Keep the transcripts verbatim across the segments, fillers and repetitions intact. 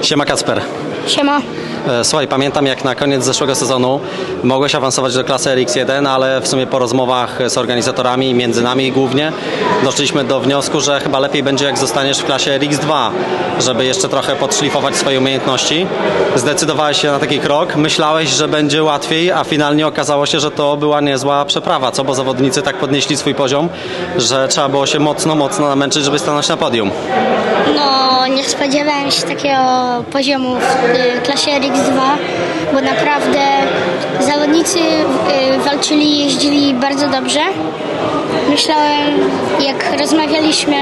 Siema Kacper. Siema. Słuchaj, pamiętam jak na koniec zeszłego sezonu mogłeś awansować do klasy R X jeden, ale w sumie po rozmowach z organizatorami, między nami głównie, doszliśmy do wniosku, że chyba lepiej będzie jak zostaniesz w klasie R X dwa, żeby jeszcze trochę podszlifować swoje umiejętności. Zdecydowałeś się na taki krok, myślałeś, że będzie łatwiej, a finalnie okazało się, że to była niezła przeprawa, co? Bo zawodnicy tak podnieśli swój poziom, że trzeba było się mocno, mocno namęczyć, żeby stanąć na podium. No, nie spodziewałem się takiego poziomu w klasie R X dwa, bo naprawdę zawodnicy walczyli, jeździli bardzo dobrze. Myślałem, jak rozmawialiśmy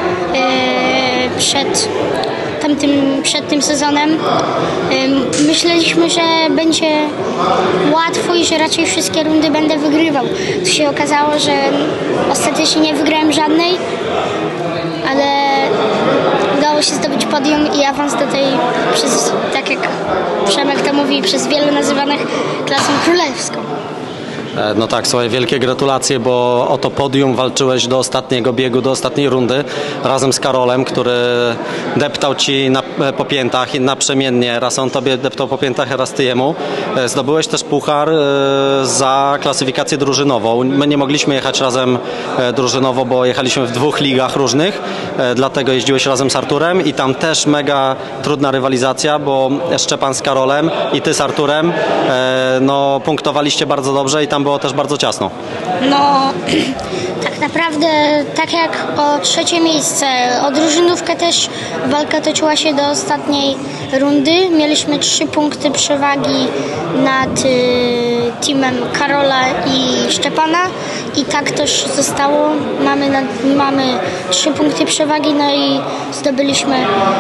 przed tamtym, przed tym sezonem, myśleliśmy, że będzie łatwo i że raczej wszystkie rundy będę wygrywał. To się okazało, że ostatecznie nie wygrałem żadnej, ale udało się zdobyć podium i awans do tej, przez, tak jak Przemek to mówi, przez wielu nazywanych klasą królewską. No tak, słuchaj, wielkie gratulacje, bo o to podium walczyłeś do ostatniego biegu, do ostatniej rundy razem z Karolem, który deptał ci na, po piętach i naprzemiennie. Raz on tobie deptał po piętach, raz ty jemu. Zdobyłeś też puchar za klasyfikację drużynową. My nie mogliśmy jechać razem drużynowo, bo jechaliśmy w dwóch ligach różnych, dlatego jeździłeś razem z Arturem i tam też mega trudna rywalizacja, bo Szczepan z Karolem i ty z Arturem no, punktowaliście bardzo dobrze i tam było też bardzo ciasno. No, tak naprawdę, tak jak o trzecie miejsce, o drużynówkę też walka toczyła się do ostatniej rundy. Mieliśmy trzy punkty przewagi nad y, teamem Karola i Szczepana i tak też zostało. Mamy, nad, mamy trzy punkty przewagi, no i zdobyliśmy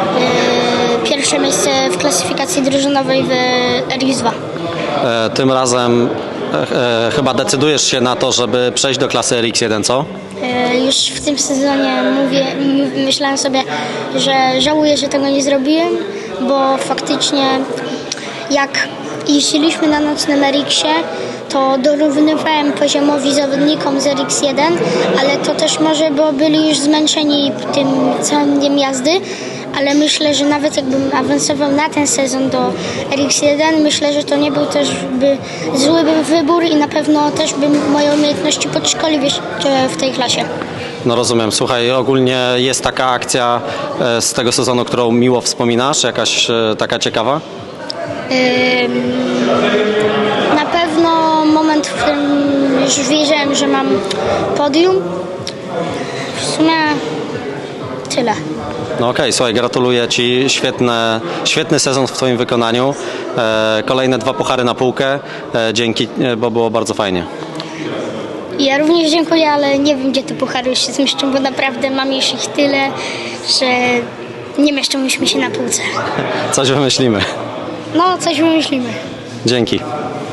y, pierwsze miejsce w klasyfikacji drużynowej w R X dwa. E, tym razem E, chyba decydujesz się na to, żeby przejść do klasy R X jeden, co? E, już w tym sezonie mówię, myślałem sobie, że żałuję, że tego nie zrobiłem, bo faktycznie jak jeździliśmy na nocnym R X-ie, to dorównywałem poziomowi zawodnikom z R X jeden, ale to też może, bo byli już zmęczeni tym całym dniem jazdy, ale myślę, że nawet jakbym awansował na ten sezon do R X jeden, myślę, że to nie był też by zły by wybór i na pewno też bym moje umiejętności podszkolił w tej klasie. No rozumiem. Słuchaj, ogólnie jest taka akcja z tego sezonu, którą miło wspominasz? Jakaś taka ciekawa? Ym, na pewno moment, w którym już wiedziałem, że mam podium. W sumie tyle. No okej, okay, słuchaj, gratuluję ci. Świetne, świetny sezon w twoim wykonaniu. E, kolejne dwa puchary na półkę. E, dzięki, bo było bardzo fajnie. Ja również dziękuję, ale nie wiem, gdzie te puchary już się zmieszczą, bo naprawdę mam już ich tyle, że nie mieszczą już mi się na półce. Coś wymyślimy. No, coś wymyślimy. Dzięki.